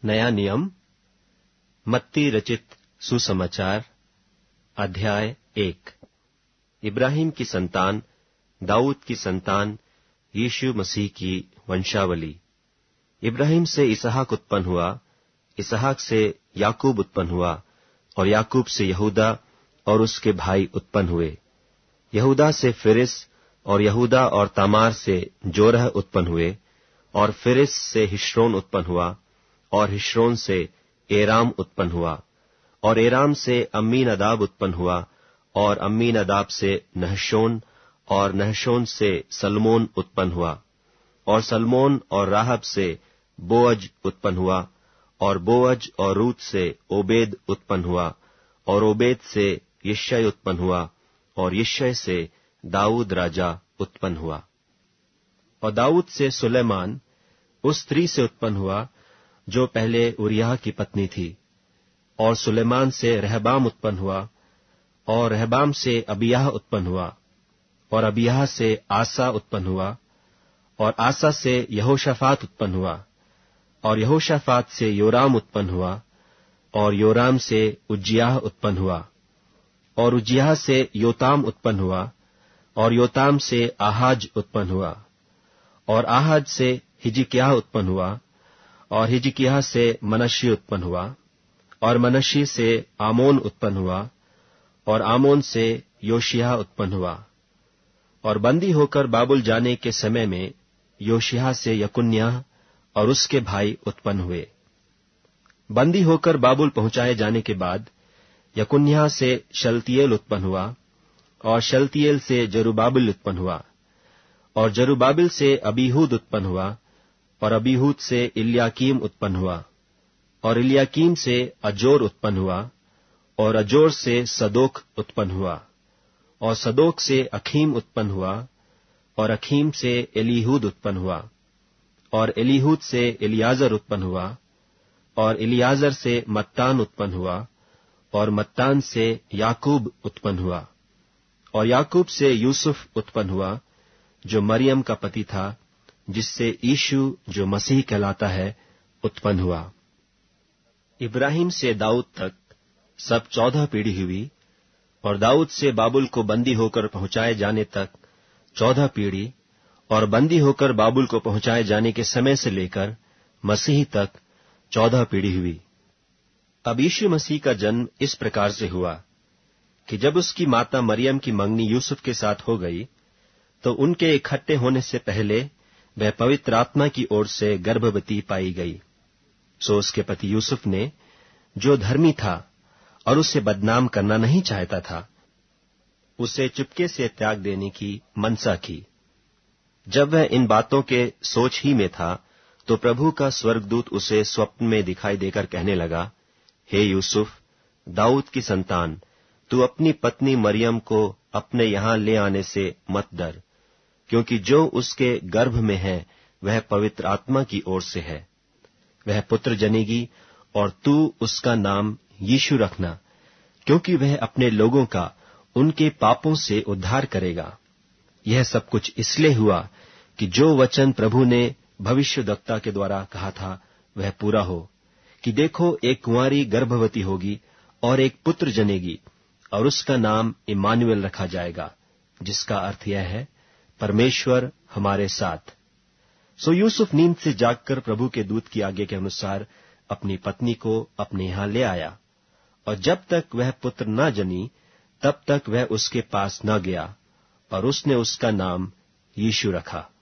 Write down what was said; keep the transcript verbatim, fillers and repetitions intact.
नया नियम, मत्ती रचित सुसमाचार, अध्याय एक। इब्राहिम की संतान, दाऊद की संतान, यीशु मसीह की वंशावली। इब्राहिम से इसहाक उत्पन्न हुआ, इसहाक से याकूब उत्पन्न हुआ, और याकूब से यहूदा और उसके भाई उत्पन्न हुए। यहूदा से फिरिस, और यहूदा और तामार से जोरह उत्पन्न हुए, और फिरिस से हिश्रोन उत्पन्न हुआ, और हिश्रोन से एराम उत्पन्न हुआ, और एराम से अम्मीनदाब उत्पन्न हुआ, और अम्मीनदाब से नहशोन, और नहशोन से सलमोन उत्पन्न हुआ, और सलमोन और राहब से बोअज उत्पन्न हुआ, और बोअज और रूत से ओबेद उत्पन्न हुआ, और ओबेद से यिशै उत्पन्न हुआ, और यिशै से दाऊद राजा उत्पन्न हुआ। और दाऊद से सुलेमान उस स्त्री से उत्पन्न हुआ जो पहले उरिय्याह की पत्नी थी, और सुलेमान से रहबाम उत्पन्न हुआ, और रहबाम से अबिय्याह उत्पन्न हुआ, और अबिय्याह से आसा उत्पन्न हुआ, और आसा से यहोशाफात उत्पन्न हुआ, और यहोशाफात से योराम उत्पन्न हुआ, और योराम से उज्जियाह उत्पन्न हुआ, और उज्जियाह से योताम उत्पन्न हुआ, और योताम से आहाज उत्पन्न हुआ, और आहाज से हिजकिय्याह उत्पन्न हुआ, और हिजकिय्याह से मनश्शी उत्पन्न हुआ, और मनश्शी से आमोन उत्पन्न हुआ, और आमोन से योशिय्याह उत्पन्न हुआ। और बंदी होकर बाबुल जाने के समय में योशिय्याह से यकुन्याह और उसके भाई उत्पन्न हुए। बंदी होकर बाबुल पहुंचाए जाने के बाद यकुन्याह से शलतियेल उत्पन्न हुआ, और शलतियेल से जरुब्बाबिल उत्पन्न हुआ, और जरुब्बाबिल से अबीहूद उत्पन्न हुआ, और अबीहूद से इल्याकीम उत्पन्न हुआ, और इल्याकीम से अजोर उत्पन्न हुआ, और अजोर से सदोक उत्पन्न हुआ, और सदोक से अखीम उत्पन्न हुआ, और अखीम से एलीहूद उत्पन्न हुआ, और एलीहूद से इलियाजर उत्पन्न हुआ, और इलियाजर से मत्तान उत्पन्न हुआ, और मत्तान से याकूब उत्पन्न हुआ, और याकूब से यूसुफ उत्पन्न हुआ जो मरियम का पति था, जिससे यीशु जो मसीह कहलाता है उत्पन्न हुआ। इब्राहिम से दाऊद तक सब चौदह पीढ़ी हुई, और दाऊद से बाबुल को बंदी होकर पहुंचाए जाने तक चौदह पीढ़ी, और बंदी होकर बाबुल को पहुंचाए जाने के समय से लेकर मसीह तक चौदह पीढ़ी हुई। अब यीशु मसीह का जन्म इस प्रकार से हुआ कि जब उसकी माता मरियम की मंगनी यूसुफ के साथ हो गई, तो उनके इकट्ठे होने से पहले वह पवित्र आत्मा की ओर से गर्भवती पाई गई। सो उसके पति यूसुफ ने, जो धर्मी था और उसे बदनाम करना नहीं चाहता था, उसे चुपके से त्याग देने की मनसा की। जब वह इन बातों के सोच ही में था, तो प्रभु का स्वर्गदूत उसे स्वप्न में दिखाई देकर कहने लगा, हे यूसुफ, दाऊद की संतान, तू अपनी पत्नी मरियम को अपने यहां ले आने से मत डर, क्योंकि जो उसके गर्भ में है वह पवित्र आत्मा की ओर से है। वह पुत्र जनेगी, और तू उसका नाम यीशु रखना, क्योंकि वह अपने लोगों का उनके पापों से उद्धार करेगा। यह सब कुछ इसलिए हुआ कि जो वचन प्रभु ने भविष्यद्वक्ता के द्वारा कहा था वह पूरा हो, कि देखो, एक कुंवारी गर्भवती होगी और एक पुत्र जनेगी, और उसका नाम इम्मानुएल रखा जाएगा, जिसका अर्थ यह है, परमेश्वर हमारे साथ। सो यूसुफ नींद से जागकर प्रभु के दूत की आज्ञा के अनुसार अपनी पत्नी को अपने यहां ले आया, और जब तक वह पुत्र न जनी तब तक वह उसके पास न गया, और उसने उसका नाम यीशु रखा।